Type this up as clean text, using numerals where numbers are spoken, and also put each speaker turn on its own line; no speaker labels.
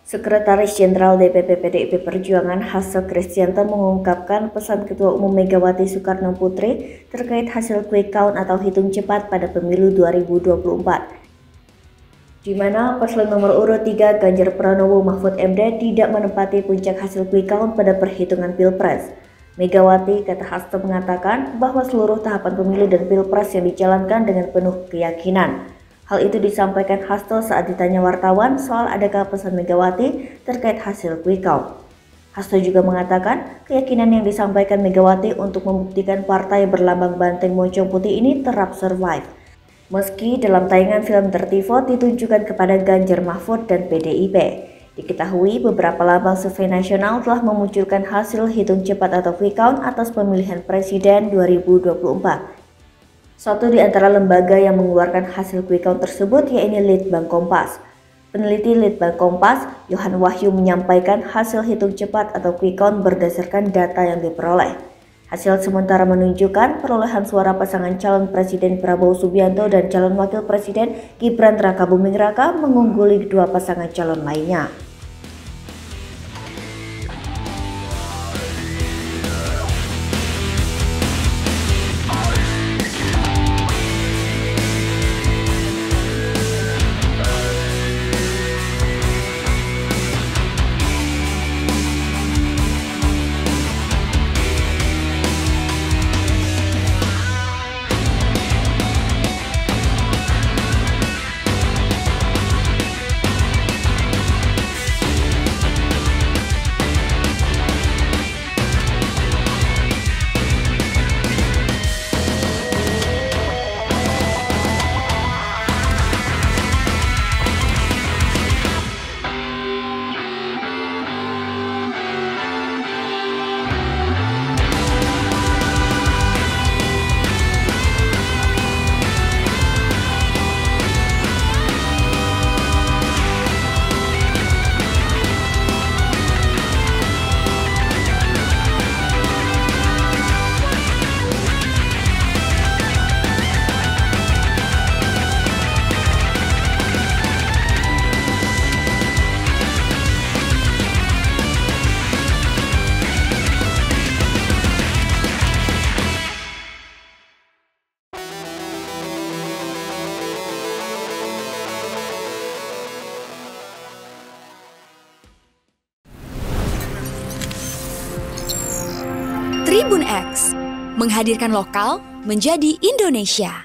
Sekretaris Jenderal DPP PDIP Perjuangan Hasto Kristianto mengungkapkan pesan Ketua Umum Megawati Soekarno Putri terkait hasil quick count atau hitung cepat pada pemilu 2024. Di mana paslon nomor urut 3 Ganjar Pranowo Mahfud MD tidak menempati puncak hasil quick count pada perhitungan Pilpres. Megawati, kata Hasto, mengatakan bahwa seluruh tahapan pemilu dan Pilpres yang dijalankan dengan penuh keyakinan. Hal itu disampaikan Hasto saat ditanya wartawan soal adakah pesan Megawati terkait hasil quick count. Hasto juga mengatakan keyakinan yang disampaikan Megawati untuk membuktikan partai berlambang banteng moncong putih ini terap survive. Meski dalam tayangan film tertivot ditunjukkan kepada Ganjar Mahfud dan PDIP. Diketahui beberapa lamang survei nasional telah memunculkan hasil hitung cepat atau quick count atas pemilihan presiden 2024. Satu di antara lembaga yang mengeluarkan hasil quick count tersebut yaitu Litbang Kompas. Peneliti Litbang Kompas, Yohan Wahyu, menyampaikan hasil hitung cepat atau quick count berdasarkan data yang diperoleh. Hasil sementara menunjukkan perolehan suara pasangan calon Presiden Prabowo Subianto dan calon Wakil Presiden Gibran Rakabuming Raka mengungguli dua pasangan calon lainnya.
Tribun X menghadirkan lokal menjadi Indonesia.